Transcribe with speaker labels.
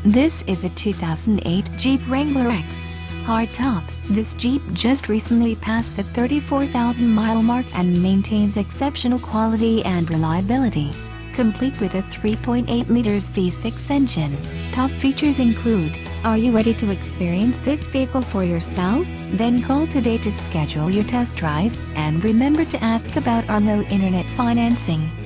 Speaker 1: This is a 2008 Jeep Wrangler X Hardtop. This Jeep just recently passed the 34,000-mile mark and maintains exceptional quality and reliability. Complete with a 3.8-liter V6 engine. Top features include: are you ready to experience this vehicle for yourself? Then call today to schedule your test drive, and remember to ask about our low internet financing.